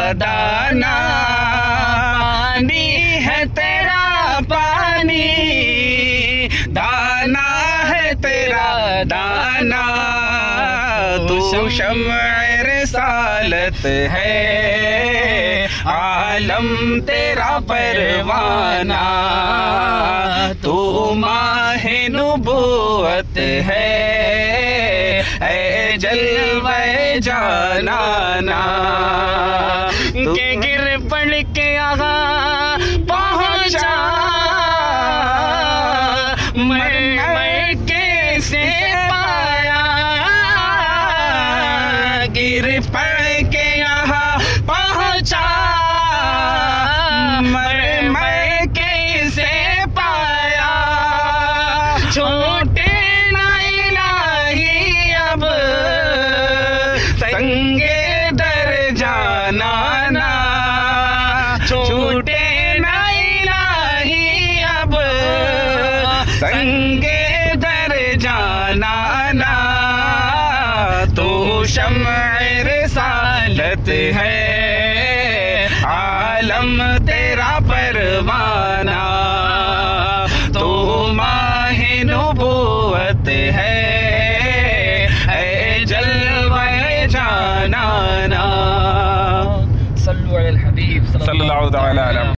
दाना, पानी है तेरा पानी, दाना है तेरा दाना। तू शम्अ रिसालत है, आलम तेरा परवाना। तू माहे नबूवत है, ऐ जलवे जानाना। के गिर पड़ के आगा पहुंचा, मैं कैसे पाया। गिर पड़ के यहाँ पहुंचा, मैं कैसे पाया। छोटे ना इलाही अब संगे दर जाना ना, छोटे ना इलाही अब संगे दर जाना ना। तू शम्अ रिसालत है, आलम तेरा परवाना। तू माहे नबूवत है, ऐ जलवे जानाना। सल्लल्लाहु अलैहि वसल्लम।